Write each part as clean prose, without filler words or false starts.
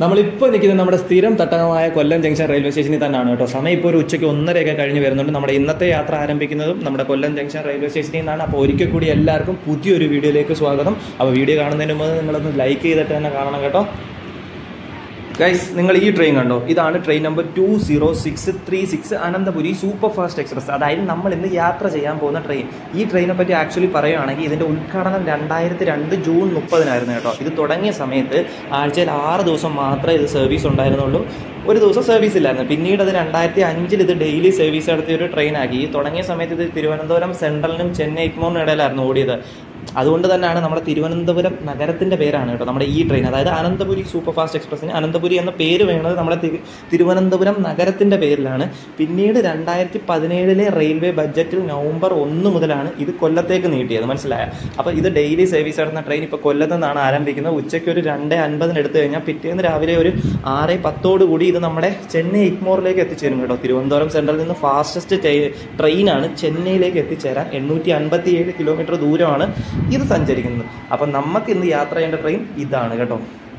നമ്മളിപ്പോൾ നിൽക്കുന്നത് നമ്മുടെ സ്ഥിരം തട്ടകമായ കൊല്ലം ജംഗ്ഷൻ റെയിൽവേ സ്റ്റേഷനിൽ തന്നെയാണ് കേട്ടോ. സമയം ഇപ്പോൾ ഒരു ഉച്ചയ്ക്ക് 1:30 കഴിഞ്ഞ് വരുന്നുണ്ട്. നമ്മുടെ ഇന്നത്തെ യാത്ര ആരംഭിക്കുന്നതും നമ്മുടെ കൊല്ലം ജംഗ്ഷൻ റെയിൽവേ സ്റ്റേഷനിൽ നിന്നാണ്. അപ്പോൾ ഒരിക്കൽ കൂടി എല്ലാവർക്കും പുതിയൊരു വീഡിയോയിലേക്ക് സ്വാഗതം. അപ്പോൾ വീഡിയോ കാണുന്നതിന് മുമ്പ് നിങ്ങളൊന്ന് ലൈക്ക് ചെയ്തിട്ട് തന്നെ കാണണം കേട്ടോ. ഗൈസ്, നിങ്ങൾ ഈ ട്രെയിൻ കണ്ടോ? ഇതാണ് train number 20636 Ananthapuri super fast express. അതായത് നമ്മൾ ഇന്ന് യാത്ര ചെയ്യാൻ പോകുന്ന ട്രെയിൻ. ഈ ട്രെയിനെ പറ്റി ആക്ച്വലി പറയുകയാണെങ്കിൽ ഇതിൻ്റെ ഉദ്ഘാടനം 2002 ജൂൺ 30 കേട്ടോ. ഇത് തുടങ്ങിയ സമയത്ത് ആഴ്ചയിൽ 6 ദിവസം മാത്രമേ ഇത് സർവീസ് ഉണ്ടായിരുന്നുള്ളൂ. ഒരു ദിവസം സർവീസ് ഇല്ലായിരുന്നു. പിന്നീട് അത് 2005 ഇത് ഡെയിലി സർവീസ് നടത്തിയ ഒരു ട്രെയിനാക്കി. ഈ തുടങ്ങിയ സമയത്ത് ഇത് തിരുവനന്തപുരം സെൻട്രലിനും ചെന്നൈ ഇഗ്മോറിനും ഇടയിലായിരുന്നു ഓടിയത്. അതുകൊണ്ട് തന്നെയാണ് നമ്മുടെ തിരുവനന്തപുരം നഗരത്തിൻ്റെ പേരാണ് കേട്ടോ നമ്മുടെ ഈ ട്രെയിൻ. അതായത് അനന്തപുരി സൂപ്പർ ഫാസ്റ്റ് എക്സ്പ്രസ്സിന് അനന്തപുരി എന്ന പേര് വേണ്ടത് നമ്മുടെ തിരുവനന്തപുരം നഗരത്തിൻ്റെ പേരിലാണ്. പിന്നീട് 2017 റെയിൽവേ ബഡ്ജറ്റിൽ നവംബർ 1 മുതലാണ് ഇത് കൊല്ലത്തേക്ക് നീട്ടിയത്. മനസ്സിലായ? അപ്പോൾ ഇത് ഡെയിലി സർവീസ് നടത്തുന്ന ട്രെയിൻ ഇപ്പോൾ കൊല്ലത്ത് നിന്നാണ് ആരംഭിക്കുന്നത്. ഉച്ചയ്ക്ക് ഒരു 2:50 എടുത്തു കഴിഞ്ഞാൽ പിറ്റേന്ന് രാവിലെ ഒരു 6:10 കൂടി ഇത് നമ്മുടെ ചെന്നൈ ഇഗ്മോറിലേക്ക് എത്തിച്ചേരും കേട്ടോ. തിരുവനന്തപുരം സെൻട്രലിൽ നിന്ന് ഫാസ്റ്റസ്റ്റ് ട്രെയിനാണ് ചെന്നൈയിലേക്ക് എത്തിച്ചേരാൻ. 857 കിലോമീറ്റർ ദൂരമാണ് ഇത് സഞ്ചരിക്കുന്നത്. അപ്പം നമുക്ക് ഇന്ന് യാത്ര ചെയ്യേണ്ട ട്രെയിൻ ഇതാണ് കേട്ടോ.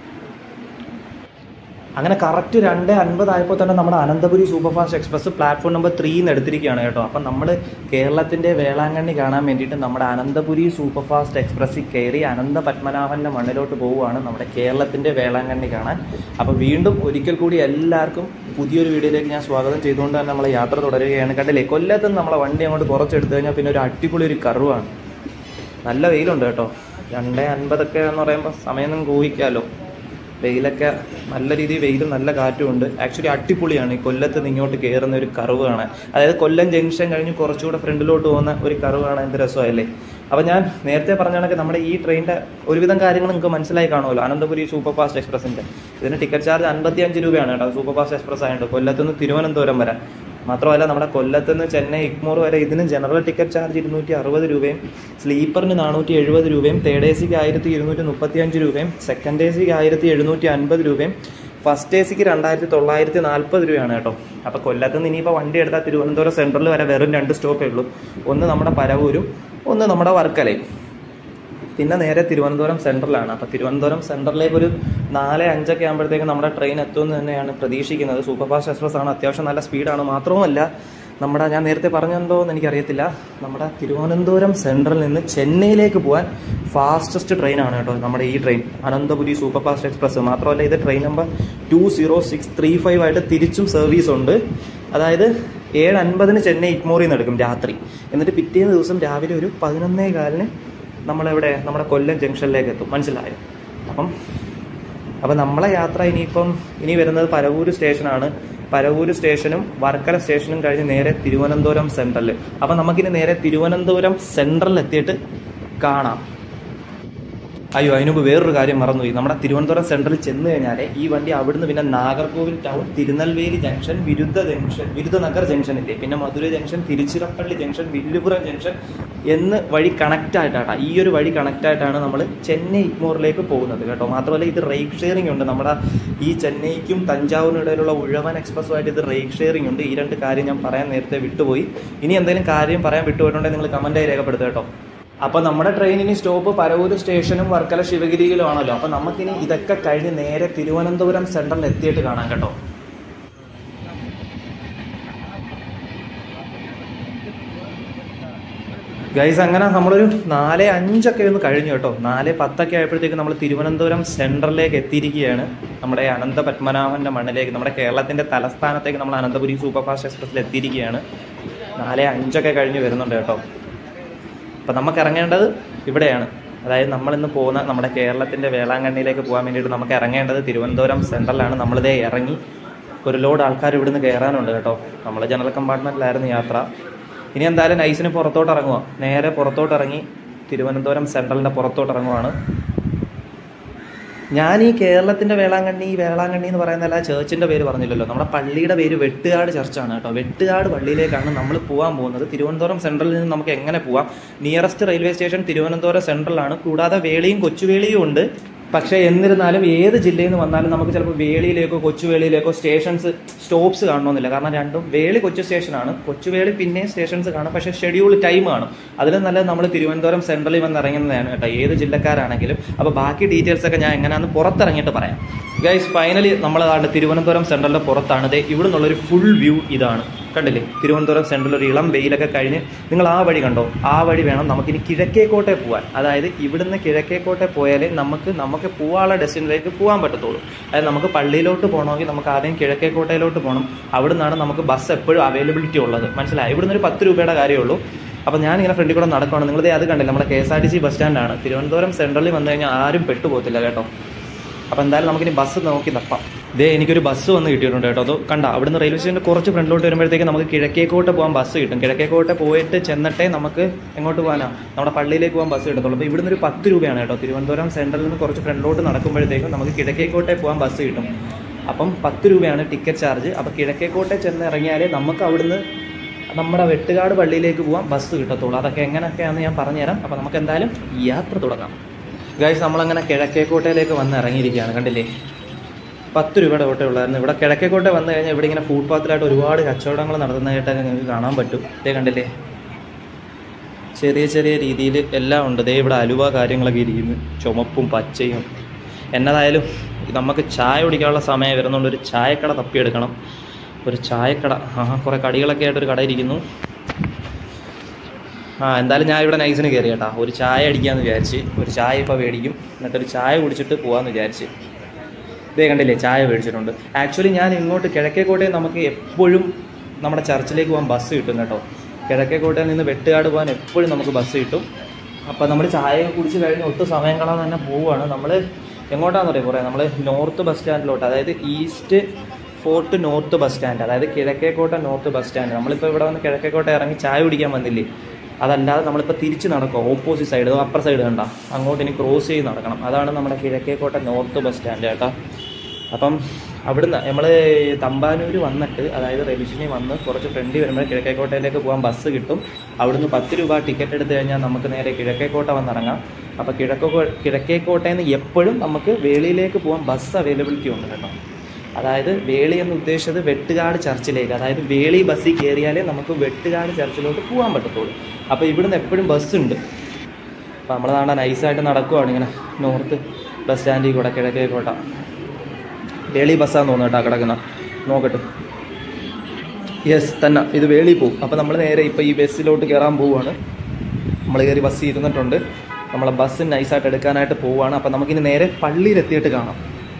അങ്ങനെ കറക്റ്റ് 2:50 ആയപ്പോൾ തന്നെ നമ്മുടെ Ananthapuri super fast express platform number 3 എടുത്തിരിക്കുകയാണ് കേട്ടോ. അപ്പം നമ്മൾ കേരളത്തിൻ്റെ വേളാങ്കണ്ണി കാണാൻ വേണ്ടിയിട്ട് നമ്മുടെ അനന്തപുരി സൂപ്പർ ഫാസ്റ്റ് എക്സ്പ്രസ്സിൽ കയറി അനന്ത പത്മനാഭൻ്റെ മണ്ണിലോട്ട് പോവുകയാണ് നമ്മുടെ കേരളത്തിൻ്റെ വേളാങ്കണ്ണി കാണാൻ. അപ്പോൾ വീണ്ടും ഒരിക്കൽ കൂടി എല്ലാവർക്കും പുതിയൊരു വീഡിയോയിലേക്ക് ഞാൻ സ്വാഗതം ചെയ്തുകൊണ്ട് തന്നെ നമ്മൾ യാത്ര തുടരുകയാണ്. കണ്ടില്ലേ, കൊല്ലത്ത് നിന്ന് നമ്മളെ വണ്ടി അങ്ങോട്ട് കുറച്ചെടുത്തു കഴിഞ്ഞാൽ പിന്നെ ഒരു അടിപൊളി ഒരു കർവാണ്. നല്ല വെയിലുണ്ട് കേട്ടോ. 2:50 എന്ന് പറയുമ്പോൾ സമയം ഊഹിക്കാമല്ലോ. വെയിലൊക്കെ നല്ല രീതിയിൽ വെയിലും നല്ല കാറ്റും ഉണ്ട്. ആക്ച്വലി അടിപൊളിയാണ് ഈ കൊല്ലത്ത് നിന്ന് ഇങ്ങോട്ട് കയറുന്ന ഒരു കർവ് കാണാൻ. അതായത് കൊല്ലം ജംഗ്ഷൻ കഴിഞ്ഞ് കുറച്ചുകൂടെ ഫ്രണ്ടിലോട്ട് പോകുന്ന ഒരു കർവ് കാണാൻ എന്ത് രസമല്ലേ. അപ്പോൾ ഞാൻ നേരത്തെ പറഞ്ഞ കണക്ക് നമ്മുടെ ഈ ട്രെയിനിൻ്റെ ഒരുവിധം കാര്യങ്ങൾ നിങ്ങൾക്ക് മനസ്സിലായി കാണുമല്ലോ. അനന്തപുരി സൂപ്പർ ഫാസ്റ്റ് എക്സ്പ്രസിൻ്റെ ഇതിന് ടിക്കറ്റ് ചാർജ് 55 രൂപയാണ് കേട്ടോ. സൂപ്പർ ഫാസ്റ്റ് എക്സ്പ്രസ് ആയതുകൊണ്ട് കൊല്ലത്തുനിന്ന് തിരുവനന്തപുരം വരെ. മാത്രമല്ല നമ്മുടെ കൊല്ലത്തുനിന്ന് ചെന്നൈ ഇഗ്മോർ വരെ ഇതിന് ജനറൽ ടിക്കറ്റ് ചാർജ് 260 രൂപയും സ്ലീപ്പറിന് 470 രൂപയും തേർഡ് എ സിക്ക് 1235 രൂപയും സെക്കൻഡ് എ സിക്ക് 1750 രൂപയും ഫസ്റ്റ് എ സിക്ക് 2940 രൂപയാണ് കേട്ടോ. അപ്പോൾ കൊല്ലത്തുനിന്ന് ഇനിയിപ്പോൾ വണ്ടി എടുത്താൽ തിരുവനന്തപുരം സെൻട്രലിൽ വരെ വെറും 2 സ്റ്റോപ്പേ ഉള്ളൂ. ഒന്ന് നമ്മുടെ പരവൂരും ഒന്ന് നമ്മുടെ വർക്കലയും. പിന്നെ നേരെ തിരുവനന്തപുരം സെൻട്രലാണ്. അപ്പോൾ തിരുവനന്തപുരം സെൻട്രലിലേക്ക് ഒരു 4:05 ആകുമ്പോഴത്തേക്കും നമ്മുടെ ട്രെയിൻ എത്തുമെന്ന് തന്നെയാണ് പ്രതീക്ഷിക്കുന്നത്. സൂപ്പർ ഫാസ്റ്റ് എക്സ്പ്രസ് ആണ്, അത്യാവശ്യം നല്ല സ്പീഡാണ്. മാത്രവുമല്ല നമ്മുടെ ഞാൻ നേരത്തെ പറഞ്ഞെന്തോ എന്ന് എനിക്കറിയത്തില്ല, നമ്മുടെ തിരുവനന്തപുരം സെൻട്രലിൽ നിന്ന് ചെന്നൈയിലേക്ക് പോകാൻ ഫാസ്റ്റസ്റ്റ് ട്രെയിനാണ് കേട്ടോ നമ്മുടെ ഈ train Ananthapuri super fast express. മാത്രമല്ല ഇത് ട്രെയിൻ നമ്പർ 20635 ആയിട്ട് തിരിച്ചും സർവീസ് ഉണ്ട്. അതായത് 7:50 ചെന്നൈ ഇഗ്മോറിൽ നിന്ന് എടുക്കും രാത്രി. എന്നിട്ട് പിറ്റേന്ന് ദിവസം രാവിലെ ഒരു 11:15 നമ്മളെവിടെ നമ്മുടെ കൊല്ലം ജംഗ്ഷനിലേക്ക് എത്തും. മനസ്സിലായോ? അപ്പം നമ്മളെ യാത്ര ഇനി വരുന്നത് പരവൂർ സ്റ്റേഷനാണ്. പരവൂർ സ്റ്റേഷനും വർക്കല സ്റ്റേഷനും കഴിഞ്ഞ് നേരെ തിരുവനന്തപുരം സെൻട്രൽ. അപ്പം നമുക്കിനി നേരെ തിരുവനന്തപുരം സെൻട്രലിൽ എത്തിയിട്ട് കാണാം. അയ്യോ, അതിനുമ്പ് വേറൊരു കാര്യം മറന്നുപോയി. നമ്മുടെ തിരുവനന്തപുരം സെൻട്രലിൽ ചെന്ന് കഴിഞ്ഞാൽ ഈ വണ്ടി അവിടുന്ന് പിന്നെ നാഗർകോവിൽ ടൗൺ, തിരുനെൽവേലി ജംഗ്ഷൻ, വിരുദ്ധനഗർ ജംഗ്ഷനില്ലേ, പിന്നെ Madurai junction, Tiruchirappalli junction, Villupuram junction എന്ന് വഴി കണക്റ്റ് ആയിട്ടാണ്. ഈ ഒരു വഴി കണക്റ്റ് ആയിട്ടാണ് നമ്മൾ ചെന്നൈ ഇഗ്മോറിലേക്ക് പോകുന്നത് കേട്ടോ. മാത്രമല്ല ഇത് റേക്ക് ഷെയറിംഗ് ഉണ്ട്. നമ്മുടെ ഈ ചെന്നൈക്കും തഞ്ചാവൂരിനും ഇടയിലുള്ള ഉഴവൻ എക്സ്പ്രസ്സുമായിട്ട് ഇത് റേക്ക് ഷെയറിംഗ് ഉണ്ട്. ഈ 2 കാര്യം ഞാൻ പറയാൻ നേരത്തെ വിട്ടുപോയി. ഇനി എന്തെങ്കിലും കാര്യം പറയാൻ വിട്ടുപോയിട്ടുണ്ടെങ്കിൽ നിങ്ങൾ കമൻറ്റായി രേഖപ്പെടുത്തുക കേട്ടോ. അപ്പോൾ നമ്മുടെ ട്രെയിനിന് സ്റ്റോപ്പ് പരവൂർ സ്റ്റേഷനും വർക്കല ശിവഗിരിയിലും ആണല്ലോ. അപ്പോൾ നമുക്കിനി ഇതൊക്കെ കഴിഞ്ഞ് നേരെ തിരുവനന്തപുരം സെൻട്രലിൽ എത്തിയിട്ട് കാണാം കേട്ടോ. ഗൈസ്, അങ്ങനെ നമ്മളൊരു 4:05 ഒന്ന് കഴിഞ്ഞു കേട്ടോ. 4:10 ആയപ്പോഴത്തേക്ക് നമ്മൾ തിരുവനന്തപുരം സെൻട്രലിലേക്ക് എത്തിയിരിക്കുകയാണ്. നമ്മുടെ അനന്ത പത്മനാഭൻ്റെ മണ്ണിലേക്ക്, നമ്മുടെ കേരളത്തിൻ്റെ തലസ്ഥാനത്തേക്ക് നമ്മൾ അനന്തപുരി സൂപ്പർ ഫാസ്റ്റ് എക്സ്പ്രസ്സിൽ എത്തിയിരിക്കുകയാണ്. 4:05 കഴിഞ്ഞ് വരുന്നുണ്ട് കേട്ടോ. അപ്പം നമുക്ക് ഇറങ്ങേണ്ടത് ഇവിടെയാണ്. അതായത് നമ്മളിന്ന് പോകുന്ന നമ്മുടെ കേരളത്തിൻ്റെ വേളാങ്കണ്ണിയിലേക്ക് പോകാൻ വേണ്ടിയിട്ട് നമുക്ക് ഇറങ്ങേണ്ടത് തിരുവനന്തപുരം സെൻട്രലാണ്. നമ്മളിതേ ഇറങ്ങി. ഒരു ലോഡ് ആൾക്കാർ ഇവിടുന്ന് കയറാനുണ്ട് കേട്ടോ. നമ്മൾ ജനറൽ കമ്പാർട്ട്മെൻറ്റിലായിരുന്നു യാത്ര. ഇനി എന്തായാലും നൈസിന് പുറത്തോട്ട് ഇറങ്ങുക. നേരെ പുറത്തോട്ട് ഇറങ്ങി തിരുവനന്തപുരം സെൻട്രലിൻ്റെ പുറത്തോട്ട് ഇറങ്ങുവാണ്. ഞാൻ ഈ കേരളത്തിൻ്റെ വേളാങ്കണ്ണി എന്ന് പറയുന്നതല്ല, ചേർച്ചിൻ്റെ പേര് പറഞ്ഞില്ലല്ലോ. നമ്മുടെ പള്ളിയുടെ പേര് വെട്ടുകാട് ചർച്ചാണ് കേട്ടോ. വെട്ടുകാട് പള്ളിയിലേക്കാണ് നമ്മൾ പോകാൻ പോകുന്നത്. തിരുവനന്തപുരം സെൻട്രലിൽ നിന്ന് നമുക്ക് എങ്ങനെ പോവാം? നിയറസ്റ്റ് റെയിൽവേ സ്റ്റേഷൻ തിരുവനന്തപുരം സെൻട്രലാണ്. കൂടാതെ വേളിയും കൊച്ചുവേളിയും ഉണ്ട്. പക്ഷേ എന്നിരുന്നാലും ഏത് ജില്ലയിൽ നിന്ന് വന്നാലും നമുക്ക് ചിലപ്പോൾ വേളിയിലേക്കോ കൊച്ചുവേളിയിലേക്കോ സ്റ്റോപ്സ് കാണണമെന്നില്ല. കാരണം രണ്ടും വേളി കൊച്ചു സ്റ്റേഷനാണ്, കൊച്ചുവേളി പിന്നെ സ്റ്റേഷൻസ് കാണും, പക്ഷേ ഷെഡ്യൂൾ ടൈം കാണും. അതിൽ നല്ലത് നമ്മൾ തിരുവനന്തപുരം സെൻട്രലിൽ വന്ന് ഇറങ്ങുന്നതാണ് കേട്ടോ, ഏത് ജില്ലക്കാരാണെങ്കിലും. അപ്പോൾ ബാക്കി ഡീറ്റെയിൽസ് ഒക്കെ ഞാൻ എങ്ങനെയാണെന്ന് പുറത്തിറങ്ങിയിട്ട് പറയാം. ഗൈസ്, ഫൈനലി നമ്മളതാണ് തിരുവനന്തപുരം സെൻട്രലിൻ്റെ പുറത്താണ്. ഇവിടെ നിന്നുള്ളൊരു ഫുൾ വ്യൂ ഇതാണ്, കണ്ടില്ലേ? തിരുവനന്തപുരം സെൻട്രൽ ഒരു ഇളം വെയിലൊക്കെ കഴിഞ്ഞ് നിങ്ങൾ ആ വഴി കണ്ടോ, ആ വഴി വേണം നമുക്കിനി കിഴക്കേക്കോട്ടെ പോകാൻ. അതായത് ഇവിടുന്ന് കിഴക്കേക്കോട്ടെ പോയാലേ നമുക്ക് പോകാനുള്ള ഡെസ്റ്റിനിലേക്ക് പോകാൻ പറ്റത്തുള്ളൂ. അതായത് നമുക്ക് പള്ളിയിലോട്ട് പോകണമെങ്കിൽ നമുക്ക് ആദ്യം കിഴക്കേക്കോട്ടയിലോട്ട് പോകണം. അവിടെ നിന്നാണ് നമുക്ക് ബസ് എപ്പോഴും അവൈലബിലിറ്റി ഉള്ളത്, മനസ്സിലായി? ഇവിടുന്ന് ഒരു 10 രൂപയുടെ കാര്യമുള്ളൂ. അപ്പോൾ ഞാനിങ്ങനെ ഫ്രണ്ടിൽ കൂടെ നടക്കുകയാണ്. നിങ്ങളത് അത് കണ്ടില്ല, നമ്മുടെ KSRTC ബസ് സ്റ്റാൻഡാണ്. തിരുവനന്തപുരം സെൻട്രലിൽ വന്നു കഴിഞ്ഞാൽ ആരും പെട്ടുപോകത്തില്ല കേട്ടോ. അപ്പോൾ എന്തായാലും നമുക്കിനി ബസ് നോക്കി തപ്പാം. എനിക്കൊരു ബസ് വന്ന് കിട്ടിയിട്ടുണ്ട് കേട്ടോ. അത് കണ്ട, അവിടുന്ന് റെയിൽവേ സ്റ്റേഷൻ്റെ കുറച്ച് ഫ്രണ്ടിലോട്ട് വരുമ്പോഴത്തേക്ക് നമുക്ക് കിഴക്കേക്കോട്ടെ പോകാൻ ബസ് കിട്ടും. കിഴക്കേക്കോട്ടെ പോയിട്ട് ചെന്നിട്ടേ നമുക്ക് എങ്ങോട്ട് പോകാനാണ്, നമ്മുടെ പള്ളിയിലേക്ക് പോകാൻ ബസ് കിട്ടത്തുള്ളൂ. അപ്പോൾ ഇവിടുന്ന് ഒരു 10 രൂപയാണ് കേട്ടോ. തിരുവനന്തപുരം സെൻട്രലിൽ നിന്ന് കുറച്ച് ഫ്രണ്ടിലോട്ട് നടക്കുമ്പോഴത്തേക്കും നമുക്ക് കിഴക്കേക്കോട്ടെ പോകാൻ ബസ് കിട്ടും. അപ്പം 10 രൂപയാണ് ടിക്കറ്റ് ചാർജ്. അപ്പോൾ കിഴക്കേക്കോട്ടെ ചെന്ന് ഇറങ്ങിയാലേ നമുക്ക് അവിടുന്ന് നമ്മുടെ വെട്ടുകാട് പള്ളിയിലേക്ക് പോകാൻ ബസ് കിട്ടത്തുള്ളൂ. അതൊക്കെ എങ്ങനെയൊക്കെയാണെന്ന് ഞാൻ പറഞ്ഞുതരാം. അപ്പോൾ നമുക്ക് എന്തായാലും യാത്ര തുടങ്ങാം. ഗൈസ്, നമ്മളങ്ങനെ കിഴക്കേക്കോട്ടയിലേക്ക് വന്ന് ഇറങ്ങിയിരിക്കുകയാണ്. കണ്ടില്ലേ, 10 രൂപയുടെ ഓട്ടോ ഉള്ളായിരുന്നു. ഇവിടെ കിഴക്കേക്കോട്ടെ വന്നു കഴിഞ്ഞാൽ ഇവിടെ ഇങ്ങനെ ഫുട്പാത്തിലായിട്ട് ഒരുപാട് കച്ചവടങ്ങൾ നടത്തുന്നതായിട്ടൊക്കെ നിങ്ങൾക്ക് കാണാൻ പറ്റും. കണ്ടില്ലേ, ചെറിയ ചെറിയ രീതിയിൽ എല്ലാം ഉണ്ട്. ഇവിടെ അലുവ കാര്യങ്ങളൊക്കെ ഇരിക്കുന്നു, ചുമപ്പും പച്ചയും. എന്നതായാലും നമുക്ക് ചായ കുടിക്കാനുള്ള സമയം വരുന്നതുകൊണ്ട് ഒരു ചായക്കട തപ്പിയെടുക്കണം. ഒരു ചായക്കട, കുറേ കടികളൊക്കെ ആയിട്ടൊരു കട ഇരിക്കുന്നു. എന്തായാലും ഞാൻ ഇവിടെ നൈസിന് കയറി കേട്ടോ. ഒരു ചായ അടിക്കാമെന്ന് വിചാരിച്ച്, ഒരു ചായ ഇപ്പോൾ മേടിക്കും, എന്നിട്ടൊരു ചായ കുടിച്ചിട്ട് പോകാമെന്ന് വിചാരിച്ച്. കണ്ടില്ലേ, ചായ മേടിച്ചിട്ടുണ്ട്. ആക്ച്വലി ഞാൻ ഇങ്ങോട്ട് കിഴക്കേക്കോട്ടയിൽ നമുക്ക് എപ്പോഴും നമ്മുടെ ചർച്ചിലേക്ക് പോകാൻ ബസ് കിട്ടും കേട്ടോ. കിഴക്കേക്കോട്ടയിൽ നിന്ന് വെട്ടുകാട് പോകാൻ എപ്പോഴും നമുക്ക് ബസ് കിട്ടും. അപ്പോൾ നമ്മൾ ചായ കുടിച്ച് കഴിഞ്ഞ് ഒട്ടും സമയം കളാൻ തന്നെ പോവുകയാണ്. നമ്മൾ എങ്ങോട്ടാണെന്ന് പറയാം, നമ്മൾ നോർത്ത് ബസ് സ്റ്റാൻഡിലോട്ട്, അതായത് east fort north bus stand, അതായത് കിഴക്കേക്കോട്ട നോർത്ത് ബസ് സ്റ്റാൻഡ്. നമ്മളിപ്പോൾ ഇവിടെ വന്ന് കിഴക്കേക്കോട്ട ഇറങ്ങി ചായ കുടിക്കാൻ വന്നില്ലേ, അതല്ലാതെ നമ്മളിപ്പോൾ തിരിച്ച് നടക്കുക, ഓപ്പോസിറ്റ് സൈഡ് അപ്പർ സൈഡ് കണ്ട, അങ്ങോട്ട് ഇനി ക്രോസ് ചെയ്ത് നടക്കണം. അതാണ് നമ്മുടെ കിഴക്കേക്കോട്ട നോർത്ത് ബസ് സ്റ്റാൻഡ് കേട്ടോ. അപ്പം അവിടുന്ന് നമ്മൾ തമ്പാനൂർ വന്നിട്ട്, അതായത് റെയിൽവേ സ്റ്റേഷനിൽ വന്ന് കുറച്ച് ഫ്രണ്ട് വരുമ്പോൾ കിഴക്കേക്കോട്ടയിലേക്ക് പോകാൻ ബസ് കിട്ടും. അവിടുന്ന് 10 രൂപ ടിക്കറ്റ് എടുത്തു കഴിഞ്ഞാൽ നമുക്ക് നേരെ കിഴക്കേക്കോട്ട വന്നിറങ്ങാം. അപ്പോൾ കിഴക്കേക്കോട്ടയിൽ നിന്ന് എപ്പോഴും നമുക്ക് വേളിയിലേക്ക് പോകാൻ ബസ് അവൈലബിലിറ്റി ഉണ്ട് കേട്ടോ. അതായത് വേളി എന്ന് ഉദ്ദേശിച്ചത് വെട്ടുകാട് ചർച്ചിലേക്ക്, അതായത് വേളി ബസ്സിൽ കയറിയാലേ നമുക്ക് വെട്ടുകാട് ചർച്ചിലോട്ട് പോകാൻ പറ്റത്തുള്ളൂ. അപ്പോൾ ഇവിടുന്ന് എപ്പോഴും ബസ്സുണ്ട്. അപ്പോൾ നമ്മൾ നാളെ നൈസായിട്ട് നടക്കുവാണ് ഇങ്ങനെ നോർത്ത് ബസ് സ്റ്റാൻഡിൽ കൂടെ കിഴക്കേക്കോട്ട. വേളി ബസ്സാന്ന് തോന്നുന്നു കേട്ടോ കിടക്കുന്ന, നോക്കട്ടെ. യെസ് തന്നെ, ഇത് വേളി പോകും. അപ്പോൾ നമ്മൾ നേരെ ഇപ്പോൾ ഈ ബസ്സിലോട്ട് കയറാൻ പോവുകയാണ്. നമ്മൾ കയറി ബസ്സിൽ ഇരുന്നിട്ടുണ്ട്. നമ്മളെ ബസ് നൈസായിട്ട് എടുക്കാനായിട്ട് പോവുകയാണ്. അപ്പോൾ നമുക്കിനി നേരെ പള്ളിയിലെത്തിയിട്ട് കാണാം.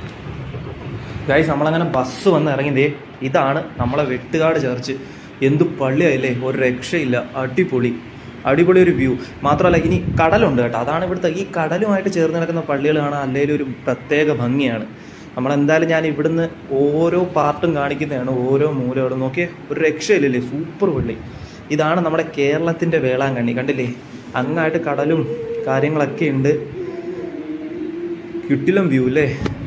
ഗൈസ്, നമ്മളങ്ങനെ ബസ് വന്ന് ഇറങ്ങിയതേ ഇതാണ് നമ്മളെ വെട്ടുകാട് ചർച്ച്. എന്ത് പള്ളിയായില്ലേ, ഒരു രക്ഷയില്ല. അടിപൊളി ഒരു വ്യൂ. മാത്രമല്ല ഇനി കടലുണ്ട് കേട്ടോ. അതാണ് ഇവിടുത്തെ, ഈ കടലുമായിട്ട് ചേർന്ന് നടക്കുന്ന പള്ളികൾ കാണാൻ അല്ലെങ്കിൽ ഒരു പ്രത്യേക ഭംഗിയാണ്. നമ്മളെന്തായാലും ഞാൻ ഇവിടുന്ന് ഓരോ പാർട്ടും കാണിക്കുന്നതാണ്, ഓരോ മൂലകളും. നോക്കിയേ, ഒരു രക്ഷയില്ലല്ലേ, സൂപ്പർ പള്ളി. ഇതാണ് നമ്മുടെ കേരളത്തിൻ്റെ വേളാങ്കണ്ണി. കണ്ടില്ലേ, അങ്ങായിട്ട് കടലും കാര്യങ്ങളൊക്കെ ഉണ്ട്. കിട്ടിലും വ്യൂ അല്ലേ.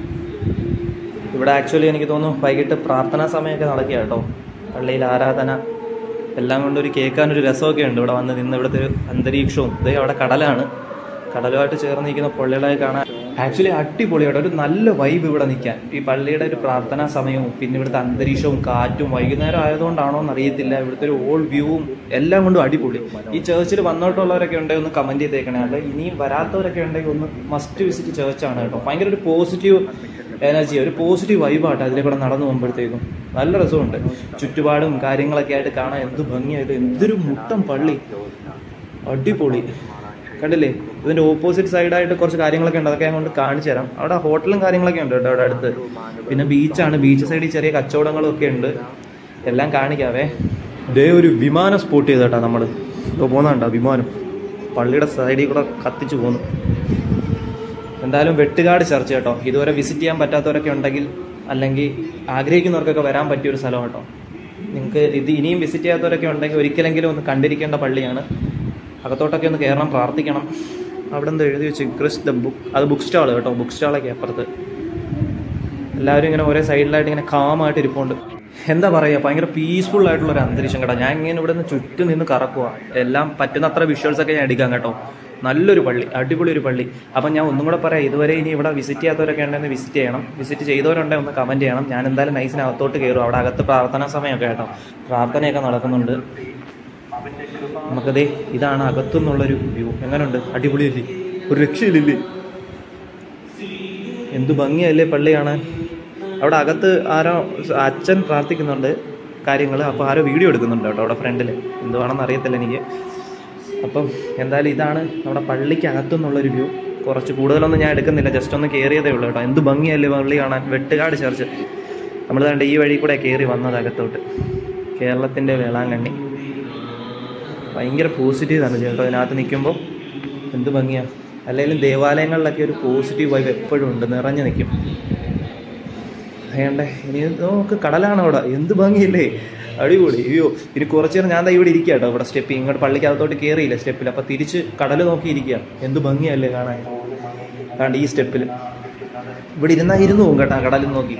ഇവിടെ ആക്ച്വലി എനിക്ക് തോന്നുന്നു വൈകിട്ട് പ്രാർത്ഥനാ സമയമൊക്കെ നടക്കുക കേട്ടോ. പള്ളിയിൽ ആരാധന എല്ലാം കൊണ്ട് ഒരു കേൾക്കാനൊരു രസമൊക്കെ ഉണ്ട്. ഇവിടെ വന്ന് നിന്ന് ഇവിടുത്തെ ഒരു അന്തരീക്ഷവും അവിടെ കടലാണ്, കടലുമായിട്ട് ചേർന്ന് നിൽക്കുന്ന പള്ളികളായി കാണാൻ ആക്ച്വലി അടിപൊളിയായിട്ട് ഒരു നല്ല വൈബ് ഇവിടെ നിൽക്കാൻ. ഈ പള്ളിയുടെ ഒരു പ്രാർത്ഥനാ സമയവും പിന്നെ ഇവിടുത്തെ അന്തരീക്ഷവും കാറ്റും വൈകുന്നേരം ആയതുകൊണ്ടാണോ എന്നറിയത്തില്ല, ഇവിടുത്തെ ഒരു ഓൾ വ്യൂവും എല്ലാം കൊണ്ടും അടിപൊളി. ഈ ചേർച്ചിൽ വന്നോട്ടുള്ളവരൊക്കെ ഉണ്ടെങ്കിൽ ഒന്ന് കമൻറ്റ് ചെയ്തേക്കണേ. അല്ല ഇനിയും വരാത്തവരൊക്കെ ഉണ്ടെങ്കിൽ ഒന്ന് മസ്റ്റ് വിസിറ്റ് ചേർച്ചാണ് കേട്ടോ. ഭയങ്കര ഒരു പോസിറ്റീവ് എനർജി, ഒരു പോസിറ്റീവ് വൈബാട്ടോ അതിലേക്കൂടെ നടന്നു പോകുമ്പോഴത്തേക്കും. നല്ല രസമുണ്ട്. ചുറ്റുപാടും കാര്യങ്ങളൊക്കെ ആയിട്ട് കാണാൻ എന്ത് ഭംഗിയായിട്ട്. എന്തൊരു മുട്ടം പള്ളി, അടിപൊളി. കണ്ടില്ലേ, ഇതിൻ്റെ ഓപ്പോസിറ്റ് സൈഡായിട്ട് കുറച്ച് കാര്യങ്ങളൊക്കെ ഉണ്ട്, അതൊക്കെ ഞാൻ കൊണ്ട് കാണിച്ചു തരാം. അവിടെ ഹോട്ടലും കാര്യങ്ങളൊക്കെ ഉണ്ട് കേട്ടോ അവിടെ അടുത്ത്. പിന്നെ ബീച്ചാണ്, ബീച്ച് സൈഡിൽ ചെറിയ കച്ചവടങ്ങളും ഒക്കെ ഉണ്ട്. എല്ലാം കാണിക്കാവേ. ഒരു വിമാനം സ്പോട്ട് ചെയ്ത് കേട്ടോ നമ്മൾ. പോകുന്നുണ്ടോ വിമാനം, പള്ളിയുടെ സൈഡിൽ കൂടെ കത്തിച്ചു പോകുന്നു. എന്തായാലും വെട്ടുകാട് ചർച്ച് കേട്ടോ. ഇതുവരെ വിസിറ്റ് ചെയ്യാൻ പറ്റാത്തവരൊക്കെ ഉണ്ടെങ്കിൽ അല്ലെങ്കിൽ ആഗ്രഹിക്കുന്നവർക്കൊക്കെ വരാൻ പറ്റിയൊരു സ്ഥലം കേട്ടോ. നിങ്ങൾക്ക് ഇത് ഇനിയും വിസിറ്റ് ചെയ്യാത്തവരൊക്കെ ഉണ്ടെങ്കിൽ ഒരിക്കലെങ്കിലും ഒന്ന് കണ്ടിരിക്കേണ്ട പള്ളിയാണ്. അകത്തോട്ടൊക്കെ ഒന്ന് കയറണം, പ്രാർത്ഥിക്കണം. അവിടെ നിന്ന് എഴുതി വെച്ച് ക്രിസ് ദ ബുക്ക്, അത് ബുക്ക് സ്റ്റാൾ കേട്ടോ. ബുക്ക് സ്റ്റാളൊക്കെ അപ്പുറത്ത്. എല്ലാവരും ഇങ്ങനെ ഒരേ സൈഡിലായിട്ട് ഇങ്ങനെ കാമായിട്ട് ഇരിപ്പുണ്ട്. എന്താ പറയുക, ഭയങ്കര പീസ്ഫുൾ ആയിട്ടുള്ളൊരു അന്തരീക്ഷം കേട്ടോ. ഞാൻ ഇങ്ങനെ ഇവിടെ നിന്ന് ചുറ്റും നിന്ന് കറക്കുക. എല്ലാം പറ്റുന്ന അത്ര വിഷ്വൽസൊക്കെ ഞാൻ എടുക്കാം കേട്ടോ. നല്ലൊരു പള്ളി, അടിപൊളി ഒരു പള്ളി. അപ്പം ഞാൻ ഒന്നും കൂടെ പറയാം, ഇതുവരെ ഇനി ഇവിടെ വിസിറ്റ് ചെയ്യാത്തവരൊക്കെ ഉണ്ടെങ്കിൽ വിസിറ്റ് ചെയ്യണം. വിസിറ്റ് ചെയ്തവരുണ്ടെങ്കിൽ ഒന്ന് കമൻറ്റ് ചെയ്യണം. ഞാൻ എന്തായാലും നൈസിനകത്തോട്ട് കയറും. അവിടെ അകത്ത് പ്രാർത്ഥനാ സമയമൊക്കെ കേട്ടോ, പ്രാർത്ഥനയൊക്കെ നടക്കുന്നുണ്ട്. നമുക്കതേ ഇതാണ് അകത്തുനിന്നുള്ളൊരു വ്യൂ. എങ്ങനെയുണ്ട്? അടിപൊളിയല്ലേ? ഒരു രക്ഷയില്ലേ? എന്തു ഭംഗിയല്ലേ പള്ളി കാണാൻ. അവിടെ അകത്ത് ആരോ അച്ഛൻ പ്രാർത്ഥിക്കുന്നുണ്ട് കാര്യങ്ങൾ. അപ്പോൾ ആരോ വീഡിയോ എടുക്കുന്നുണ്ട് കേട്ടോ അവിടെ ഫ്രണ്ടിൽ. എന്തുവാണെന്ന് അറിയത്തില്ല എനിക്ക്. അപ്പം എന്തായാലും ഇതാണ് നമ്മുടെ പള്ളിക്ക് അകത്തുനിന്നുള്ളൊരു വ്യൂ. കുറച്ച് കൂടുതലൊന്നും ഞാൻ എടുക്കുന്നില്ല, ജസ്റ്റ് ഒന്ന് കയറിയതേ ഉള്ളൂ കേട്ടോ. എന്ത് ഭംഗിയല്ലേ പള്ളി കാണാൻ. വെട്ടുകാട് ചർച്ച്. നമ്മൾ കണ്ട് ഈ വഴി കൂടെ കയറി വന്നത് അകത്തോട്ട്. കേരളത്തിൻ്റെ വേളാങ്കണ്ണി ഭയങ്കര പോസിറ്റീവാണ് ചേട്ടോ ഇതിനകത്ത് നിൽക്കുമ്പോൾ. എന്ത് ഭംഗിയാണ്. അല്ലെങ്കിലും ദേവാലയങ്ങളിലൊക്കെ ഒരു പോസിറ്റീവ് വൈബ് എപ്പോഴും ഉണ്ട്, നിറഞ്ഞു നിൽക്കും. വേണ്ടേ ഇനി നമുക്ക് കടലാണ് അവിടെ. എന്ത് ഭംഗിയല്ലേ, അടിപൊളി. അയ്യോ ഇനി കുറച്ച് നേരം ഞാൻ ഇവിടെ ഇരിക്കുക കേട്ടോ. ഇവിടെ സ്റ്റെപ്പ് ഇങ്ങോട്ട് പള്ളിക്കകത്തോട്ട് കയറിയില്ല സ്റ്റെപ്പിൽ. അപ്പോൾ തിരിച്ച് കടൽ നോക്കി ഇരിക്കുക. എന്ത് ഭംഗിയല്ലേ കാണാൻ. കാരണം ഈ സ്റ്റെപ്പിൽ ഇവിടെ ഇരുന്നു പോകും കേട്ടോ കടലിൽ നോക്കി.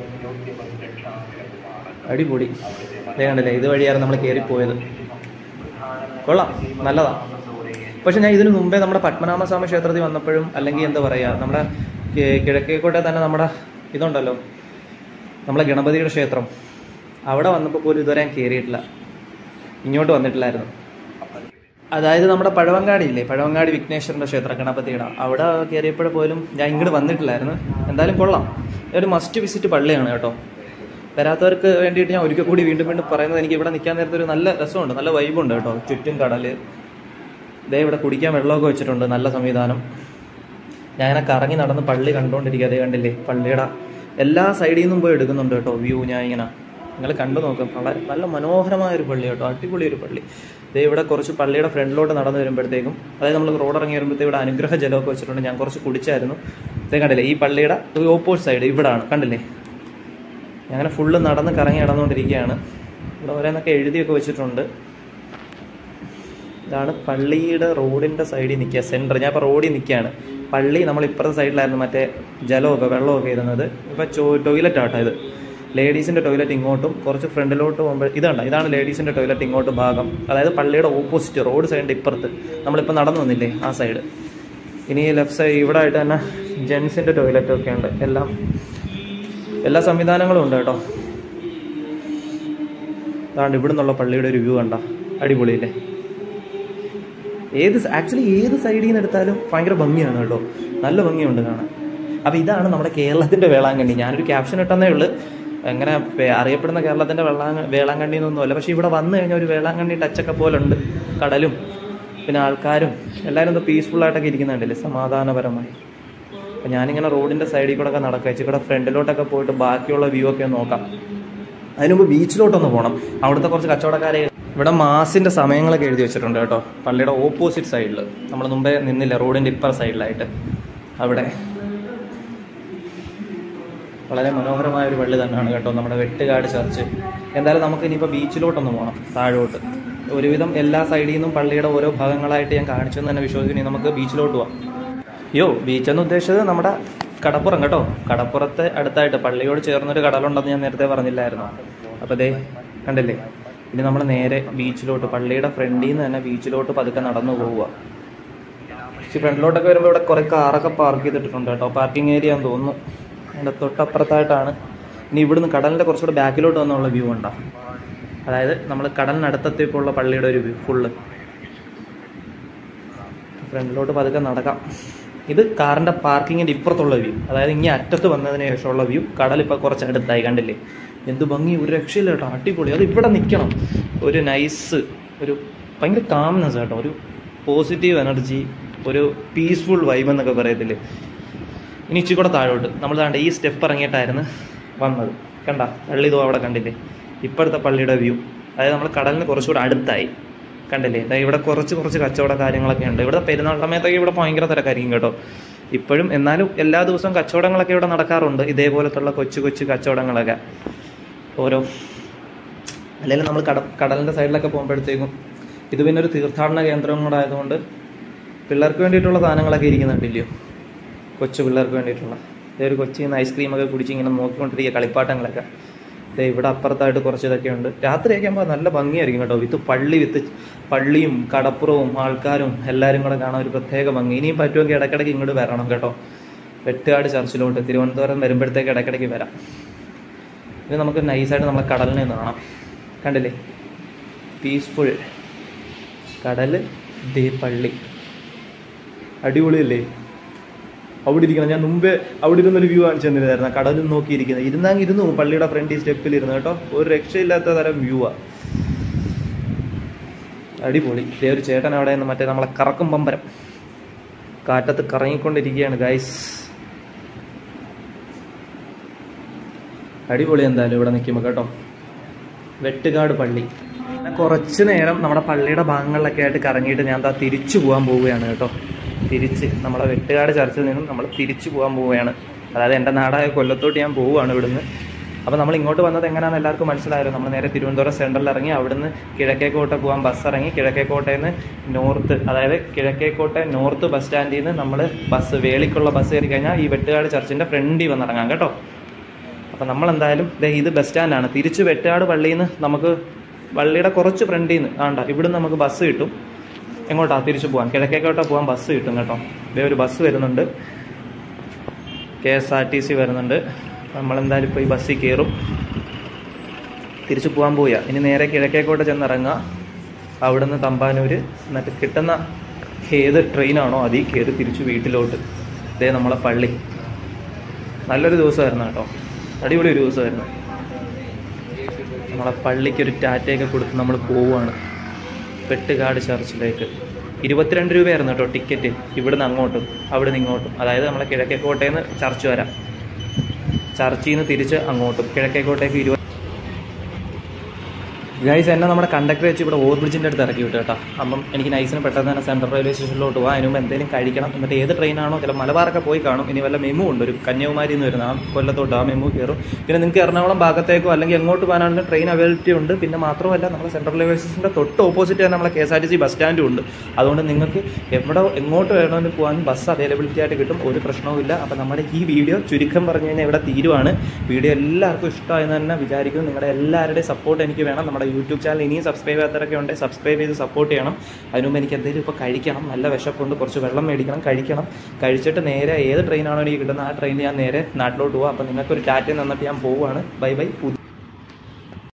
അടിപൊളി. കണ്ടില്ലേ, ഇതുവഴിയായിരുന്നു നമ്മൾ കയറിപ്പോയത്. കൊള്ളാം, നല്ലതാണ്. പക്ഷെ ഞാൻ ഇതിനു മുമ്പേ നമ്മുടെ പത്മനാഭസ്വാമി ക്ഷേത്രത്തിൽ വന്നപ്പോഴും, അല്ലെങ്കിൽ എന്താ പറയുക, നമ്മുടെ കിഴക്കേക്കോട്ടെ തന്നെ നമ്മുടെ ഇതുണ്ടല്ലോ, നമ്മളെ ഗണപതിയുടെ ക്ഷേത്രം, അവിടെ വന്നപ്പോൾ പോലും ഇതുവരെ ഞാൻ കയറിയിട്ടില്ല. ഇങ്ങോട്ട് വന്നിട്ടില്ലായിരുന്നു. അതായത് നമ്മുടെ പഴവങ്ങാടി ഇല്ലേ, പഴവങ്ങാടി വിഘ്നേശ്വരൻ്റെ ക്ഷേത്രം, ഗണപതിയുടെ, അവിടെ കയറിയപ്പോൾ പോലും ഞാൻ ഇങ്ങോട്ട് വന്നിട്ടില്ലായിരുന്നു. എന്തായാലും കൊള്ളാം. ഒരു മസ്റ്റ് വിസിറ്റ് പള്ളിയാണ് കേട്ടോ. വരാത്തവർക്ക് വേണ്ടിയിട്ട് ഞാൻ ഒരിക്കൽ കൂടി വീണ്ടും പറയുന്നത്, എനിക്ക് ഇവിടെ നിൽക്കാൻ നേരത്തെ ഒരു നല്ല രസമുണ്ട്, നല്ല വൈബുണ്ട് കേട്ടോ. ചുറ്റും കടൽ, ഇതേ ഇവിടെ കുടിക്കാൻ വെള്ളമൊക്കെ വെച്ചിട്ടുണ്ട്, നല്ല സംവിധാനം. ഞാൻ അങ്ങനെ കറങ്ങി നടന്ന് പള്ളി കണ്ടുകൊണ്ടിരിക്കുക. അതേ കണ്ടില്ലേ, പള്ളിയുടെ എല്ലാ സൈഡിൽ നിന്നും പോയി എടുക്കുന്നുണ്ട് കേട്ടോ വ്യൂ. ഞാൻ ഇങ്ങനെ നിങ്ങൾ കണ്ടു നോക്കും. വളരെ നല്ല മനോഹരമായൊരു പള്ളി കേട്ടോ, അടിപൊളി ഒരു പള്ളി. ഇതേ ഇവിടെ കുറച്ച് പള്ളിയുടെ ഫ്രണ്ടിലോട്ട് നടന്നു വരുമ്പോഴത്തേക്കും, അതായത് നമ്മൾ റോഡ് ഇറങ്ങി വരുമ്പോഴത്തേക്കും ഇവിടെ അനുഗ്രഹ ജലമൊക്കെ വെച്ചിട്ടുണ്ട്. ഞാൻ കുറച്ച് കുടിച്ചായിരുന്നു. ഇതേ കണ്ടില്ലേ, ഈ പള്ളിയുടെ ഓപ്പോസിറ്റ് സൈഡ് ഇവിടാണ്, കണ്ടില്ലേ. അങ്ങനെ ഫുള്ള് നടന്ന് കറങ്ങി നടന്നുകൊണ്ടിരിക്കുകയാണ്. ഇവിടെ ഓരോന്നൊക്കെ എഴുതിയൊക്കെ വെച്ചിട്ടുണ്ട്. ഇതാണ് പള്ളിയുടെ റോഡിൻ്റെ സൈഡിൽ നിൽക്കുക, സെൻറ്റർ. ഞാൻ ഇപ്പോൾ റോഡിൽ നിൽക്കുകയാണ്. പള്ളി നമ്മൾ ഇപ്പുറത്തെ സൈഡിലായിരുന്നു മറ്റേ ജലമൊക്കെ വെള്ളമൊക്കെ ഇരുന്നത്. ഇപ്പോൾ ടോയ്ലറ്റ് ആട്ടോ ഇത്. ലേഡീസിൻ്റെ ടോയ്ലറ്റ് ഇങ്ങോട്ടും, കുറച്ച് ഫ്രണ്ടിലോട്ട് പോകുമ്പോൾ ഇതാണ് ലേഡീസിൻ്റെ ടോയ്ലറ്റ് ഇങ്ങോട്ട് ഭാഗം. അതായത് പള്ളിയുടെ ഓപ്പോസിറ്റ് റോഡ് സൈഡിൻ്റെ ഇപ്പുറത്ത് നമ്മളിപ്പോൾ നടന്നു വന്നില്ലേ ആ സൈഡ്. ഇനി ലെഫ്റ്റ് സൈഡ് ഇവിടെ ആയിട്ട് തന്നെ ജെൻസിൻ്റെ ടോയ്ലറ്റൊക്കെ ഉണ്ട്. എല്ലാ സംവിധാനങ്ങളും ഉണ്ട് കേട്ടോ. അതാണ്ട് ഇവിടെ നിന്നുള്ള പള്ളിയുടെ ഒരു വ്യൂ കണ്ട, അടിപൊളിയില്ലേ. ഏത് സൈഡിൽ നിന്ന് എടുത്താലും ഭയങ്കര ഭംഗിയാണ് കേട്ടോ, നല്ല ഭംഗിയുണ്ട് കാണാൻ. അപ്പോൾ ഇതാണ് നമ്മുടെ കേരളത്തിൻ്റെ വേളാങ്കണ്ണി. ഞാനൊരു ക്യാപ്ഷൻ ഇട്ടെന്നേ ഉള്ളൂ. അങ്ങനെ അറിയപ്പെടുന്ന കേരളത്തിൻ്റെ വേളാങ്കണ്ണി എന്നൊന്നുമല്ല. പക്ഷേ ഇവിടെ വന്നു കഴിഞ്ഞാൽ ഒരു വേളാങ്കണ്ണി ടച്ചൊക്കെ പോലുണ്ട്. കടലും പിന്നെ ആൾക്കാരും എല്ലാവരും എന്തോ പീസ്ഫുള്ളായിട്ടൊക്കെ ഇരിക്കുന്നുണ്ടല്ലേ, സമാധാനപരമായി. അപ്പോൾ ഞാനിങ്ങനെ റോഡിൻ്റെ സൈഡിൽ കൂടെ ഒക്കെ നടക്കുക. ഇച്ചിരി ഫ്രണ്ടിലോട്ടൊക്കെ പോയിട്ട് ബാക്കിയുള്ള വ്യൂ ഒക്കെ നോക്കാം. അതിനുമുമ്പ് ബീച്ചിലോട്ടൊന്ന് പോകണം. അവിടുത്തെ കുറച്ച് കച്ചവടക്കാരെ ഇവിടെ മാസിൻ്റെ സമയങ്ങളൊക്കെ എഴുതി വെച്ചിട്ടുണ്ട് കേട്ടോ. പള്ളിയുടെ ഓപ്പോസിറ്റ് സൈഡിൽ നമ്മൾ മുമ്പേ നിന്നില്ല, റോഡിൻ്റെ ഇപ്പുറ സൈഡിലായിട്ട്. അവിടെ വളരെ മനോഹരമായൊരു പള്ളി തന്നെയാണ് കേട്ടോ നമ്മുടെ വെട്ടുകാട് ചർച്ച്. എന്തായാലും നമുക്ക് ഇനിയിപ്പോൾ ബീച്ചിലോട്ടൊന്ന് പോകണം, താഴോട്ട്. ഒരുവിധം എല്ലാ സൈഡിൽ നിന്നും പള്ളിയുടെ ഓരോ ഭാഗങ്ങളായിട്ട് ഞാൻ കാണിച്ചെന്ന് തന്നെ വിശ്വസിക്കുന്നു. നമുക്ക് ബീച്ചിലോട്ട് പോവാം. ബീച്ചെന്ന് ഉദ്ദേശിച്ചത് നമ്മുടെ കടപ്പുറം കേട്ടോ. കടപ്പുറത്തെ അടുത്തായിട്ട് പള്ളിയോട് ചേർന്നൊരു കടലുണ്ടെന്ന് ഞാൻ നേരത്തെ പറഞ്ഞില്ലായിരുന്നു. അപ്പോൾ ദേ കണ്ടില്ലേ, ഇനി നമ്മൾ നേരെ ബീച്ചിലോട്ട്, പള്ളിയുടെ ഫ്രണ്ടിൽ നിന്ന് തന്നെ ബീച്ചിലോട്ട് പതുക്കെ നടന്നു പോവുക. ഫ്രണ്ടിലോട്ടൊക്കെ വരുമ്പോൾ ഇവിടെ കുറേ കാറൊക്കെ പാർക്ക് ചെയ്തിട്ടുണ്ട് കേട്ടോ. പാർക്കിംഗ് ഏരിയ എന്ന് തോന്നുന്നു. അതിൻ്റെ തൊട്ടപ്പുറത്തായിട്ടാണ്. ഇനി ഇവിടുന്ന് കടലിൻ്റെ കുറച്ചുകൂടെ ബാക്കിലോട്ട് വന്നുള്ള വ്യൂ ഉണ്ടാവും. അതായത് നമ്മൾ കടലിനടുത്തെത്തിയപ്പോഴുള്ള പള്ളിയുടെ ഒരു വ്യൂ ഫുള്ള്. ഫ്രണ്ടിലോട്ട് പതുക്കെ നടക്കാം. ഇത് കാറിൻ്റെ പാർക്കിങ്ങിൻ്റെ ഇപ്പുറത്തുള്ള വ്യൂ. അതായത് ഇങ്ങനെ അറ്റത്ത് വന്നതിന് ശേഷമുള്ള വ്യൂ. കടലിപ്പോൾ കുറച്ച് അടുത്തായി, കണ്ടില്ലേ. എന്ത് ഭംഗി, ഒരു രക്ഷയില്ല കേട്ടോ, അടിപൊളി. അത് ഇവിടെ നിൽക്കണം. ഒരു നൈസ്, ഒരു ഭയങ്കര കാംനെസ് കേട്ടോ, ഒരു പോസിറ്റീവ് എനർജി, ഒരു പീസ്ഫുൾ വൈബ് എന്നൊക്കെ പറയത്തില്ലേ. ഇനി ഇച്ചിരി കൂടെ താഴോട്ട് നമ്മൾ താണ്ട ഈ സ്റ്റെപ്പ് ഇറങ്ങിയിട്ടായിരുന്നു വന്നത്. കണ്ട പള്ളി ഇതോ അവിടെ കണ്ടില്ലേ, ഇപ്പോഴത്തെ പള്ളിയുടെ വ്യൂ. അതായത് നമ്മൾ കടലിന് കുറച്ചുകൂടെ അടുത്തായി, കണ്ടില്ലേ. അതായത് ഇവിടെ കുറച്ച് കച്ചവട കാര്യങ്ങളൊക്കെ ഉണ്ട്. ഇവിടെ പെരുന്നാൾ സമയത്തൊക്കെ ഇവിടെ ഭയങ്കര തിരക്കായിരിക്കും കേട്ടോ ഇപ്പോഴും. എന്നാലും എല്ലാ ദിവസവും കച്ചവടങ്ങളൊക്കെ ഇവിടെ നടക്കാറുണ്ട്, ഇതേപോലത്തുള്ള കൊച്ചു കച്ചവടങ്ങളൊക്കെ ഓരോ. അല്ലെങ്കിൽ നമ്മൾ കടലിൻ്റെ സൈഡിലൊക്കെ പോകുമ്പോഴത്തേക്കും ഇത് പിന്നെ ഒരു തീർത്ഥാടന കേന്ദ്രം കൂടെ ആയതുകൊണ്ട് പിള്ളേർക്ക് വേണ്ടിയിട്ടുള്ള സാധനങ്ങളൊക്കെ ഇരിക്കുന്നുണ്ടല്ലോ, കൊച്ചു പിള്ളേർക്ക് വേണ്ടിയിട്ടുള്ള. ഇതൊരു കൊച്ചിന്ന് ഐസ്ക്രീമൊക്കെ കുടിച്ച് ഇങ്ങനെ നോക്കിക്കൊണ്ടിരിക്കുക, കളിപ്പാട്ടങ്ങളൊക്കെ. ഇവിടെ അപ്പുറത്തായിട്ട് കുറച്ച് ഇതൊക്കെ ഉണ്ട്. രാത്രിയൊക്കെ ആകുമ്പോൾ നല്ല ഭംഗിയായിരിക്കും കേട്ടോ. പള്ളിയും കടപ്പുറവും ആൾക്കാരും എല്ലാവരും കൂടെ കാണാൻ ഒരു പ്രത്യേക ഭംഗി. ഇനിയും പറ്റുമെങ്കിൽ ഇടയ്ക്കിടയ്ക്ക് ഇങ്ങോട്ട് വരണം കേട്ടോ, വെട്ടുകാട് ചർച്ചിലോട്ട്. തിരുവനന്തപുരം വരുമ്പോഴത്തേക്ക് ഇടയ്ക്കിടയ്ക്ക് വരാം. ഇത് നമുക്ക് നൈസായിട്ട് നമ്മളെ കടലിനെ നിന്ന് കാണാം. കണ്ടില്ലേ, പീസ്ഫുൾ കടൽ, ദേ പള്ളി. അടിപൊളിയല്ലേ? അവിടെ ഇരിക്കണം. ഞാൻ മുമ്പേ അവിടെ ഇരുന്നൊരു വ്യൂ കാണിച്ചു തന്നിരുന്നായിരുന്നു, കടലും നോക്കിയിരിക്കുന്നത്. ഇരുന്നു പള്ളിയുടെ ഫ്രണ്ട് സ്റ്റെപ്പിൽ ഇരുന്ന് കേട്ടോ. ഒരു രക്ഷയില്ലാത്ത തരം വ്യൂവാ, അടിപൊളി. ഇതേ ഒരു ചേട്ടൻ അവിടെ നിന്ന് മറ്റേ നമ്മളെ കറക്കും പമ്പരം കാറ്റത്ത് കറങ്ങിക്കൊണ്ടിരിക്കുകയാണ് ഗൈസ്. അടിപൊളി എന്തായാലും ഇവിടെ നിൽക്കുമ്പോൾ കേട്ടോ. വെട്ടുകാട് പള്ളി. കുറച്ച് നേരം നമ്മുടെ പള്ളിയുടെ ഭാഗങ്ങളിലൊക്കെ ആയിട്ട് കറങ്ങിയിട്ട് ഞാൻ തിരിച്ചു പോകാൻ പോവുകയാണ് കേട്ടോ. തിരിച്ച് നമ്മളെ വെട്ടുകാട് ചർച്ചിൽ നിന്നും നമ്മൾ തിരിച്ചു പോകാൻ പോവുകയാണ്. അതായത് എൻ്റെ നാടായ കൊല്ലത്തോട്ട് ഞാൻ പോവുകയാണ് ഇവിടുന്ന്. അപ്പോൾ നമ്മൾ ഇങ്ങോട്ട് വന്നത് എങ്ങനെയാണെന്ന് എല്ലാവർക്കും മനസ്സിലായല്ലോ. നമ്മൾ നേരെ തിരുവനന്തപുരം സെൻട്രലിൽ ഇറങ്ങി അവിടുന്ന് കിഴക്കേക്കോട്ട പോകാൻ ബസ് ഇറങ്ങി. കിഴക്കേക്കോട്ടയിൽ നിന്ന് നോർത്ത്, അതായത് കിഴക്കേക്കോട്ട നോർത്ത് ബസ് സ്റ്റാൻഡിൽ നിന്ന് നമ്മൾ വേളിക്കുള്ള ബസ് കയറി കഴിഞ്ഞാൽ ഈ വെട്ടുകാട് ചർച്ചിൻ്റെ ഫ്രണ്ടിൽ വന്നിറങ്ങാം കേട്ടോ. അപ്പോൾ നമ്മളെന്തായാലും ഇത് ബസ് സ്റ്റാൻഡാണ്. തിരിച്ച് വെട്ടുകാട് പള്ളിയിൽ നിന്ന് നമുക്ക് പള്ളിയുടെ കുറച്ച് ഫ്രണ്ടിൽ നിന്ന് ഇവിടുന്ന് നമുക്ക് ബസ് കിട്ടും. എങ്ങോട്ടാ തിരിച്ചു പോകാൻ? കിഴക്കേക്കോട്ട പോകാൻ ബസ് കിട്ടും കേട്ടോ. ഒരു ബസ് വരുന്നുണ്ട്, KSRTC വരുന്നുണ്ട്. നമ്മളെന്തായാലും ഇപ്പോൾ ഈ ബസ്സിൽ കയറും, തിരിച്ചു പോകാൻ പോയാ. ഇനി നേരെ കിഴക്കേക്കോട്ട ചെന്നിറങ്ങുക. അവിടുന്ന് തമ്പാനൂർ, എന്നിട്ട് കിട്ടുന്ന ഏത് ട്രെയിനാണോ അതിൽ കയറി തിരിച്ചു വീട്ടിലോട്ട്. ഇതേ നമ്മളെ പള്ളി. നല്ലൊരു ദിവസമായിരുന്നു കേട്ടോ, അടിപൊളി ഒരു ദിവസമായിരുന്നു. നമ്മളെ പള്ളിക്കൊരു ടാറ്റയൊക്കെ കൊടുത്ത് നമ്മൾ പോവുകയാണ് വെട്ടുകാട് ചർച്ചിലേക്ക്. 22 രൂപയായിരുന്നു കേട്ടോ ടിക്കറ്റ്, ഇവിടുന്ന് അങ്ങോട്ടും അവിടുന്ന് ഇങ്ങോട്ടും. അതായത് നമ്മളെ കിഴക്കേക്കോട്ടയിൽ നിന്ന് ചർച്ച് വരാം, ചർച്ചിൽ നിന്ന് തിരിച്ച് അങ്ങോട്ടും. കിഴക്കേക്കോട്ടേക്ക് 20. ഗൈസ്, എന്നെ നമ്മുടെ കണ്ടക്ടർ വെച്ച് ഇവിടെ ഓവർബ്രിഡ്ജിൻ്റെ അടുത്ത് ഇറക്കി വിട്ടു കേട്ടോ. അപ്പം എനിക്ക് നൈസിന് പെട്ടെന്ന് തന്നെ സെൻട്രൽ റെയിൽവേ സ്റ്റേഷനിലോട്ട് പോകാം. അതിന് മുമ്പ് എന്തെങ്കിലും കഴിക്കണം. എന്നിട്ട് ഏത് ട്രെയിനാണോ, ചില മലബാറൊക്കെ പോയി കാണും. ഇനി വല്ല മെമു ഉണ്ട്, ഒരു കന്യാകുമാരിയിൽ നിന്ന് വരുന്ന ആ കൊല്ലത്തോട്ട്, ആ മെമു കയറും. പിന്നെ നിങ്ങൾക്ക് എറണാകുളം ഭാഗത്തേക്കോ അല്ലെങ്കിൽ എങ്ങോട്ട് പോകാനാണെങ്കിലും ട്രെയിൻ അവൈലബിലിറ്റി ഉണ്ട്. പിന്നെ മാത്രമല്ല നമ്മുടെ സെൻട്രൽ റെയിൽവേ സ്റ്റേഷൻ്റെ തൊട്ട് ഓപ്പോസിറ്റ് തന്നെ നമ്മളെ KSRTC ബസ് സ്റ്റാൻഡും ഉണ്ട്. അതുകൊണ്ട് നിങ്ങൾക്ക് എങ്ങോട്ട് വേണമെങ്കിലും പോകാനും ബസ് അവൈലബിലിറ്റി ആയിട്ട് കിട്ടും, ഒരു പ്രശ്നവുമില്ല. അപ്പോൾ നമ്മുടെ ഈ വീഡിയോ ചുരുക്കം പറഞ്ഞു കഴിഞ്ഞാൽ ഇവിടെ തീരുവാണ്. വീഡിയോ എല്ലാവർക്കും ഇഷ്ടമായെന്ന് തന്നെ വിചാരിക്കുന്നു. നിങ്ങളുടെ എല്ലാവരുടെയും സപ്പോർട്ട് എനിക്ക് വേണം. നമ്മുടെ യൂട്യൂബ് ചാനൽ ഇനിയും സബ്സ്ക്രൈബ് ചെയ്യാത്തവരൊക്കെ ഉണ്ട്, സബ്സ്ക്രൈബ് ചെയ്ത് സപ്പോർട്ട് ചെയ്യണം. അതിനുമുമ്പ് എനിക്ക് എന്തെങ്കിലും ഇപ്പോൾ കഴിക്കണം, നല്ല വിശപ്പുണ്ട്, കുറച്ച് വെള്ളം മേടിക്കണം, കഴിച്ചിട്ട് നേരെ ഏത് ട്രെയിനാണോ എനിക്ക് കിട്ടുന്നത് ആ ട്രെയിനിൽ ഞാൻ നേരെ നാട്ടിലോട്ട് പോകാം. അപ്പോൾ നിങ്ങൾക്കൊരു ടാറ്റ തന്നിട്ട് ഞാൻ പോവുകയാണ്. Bye by.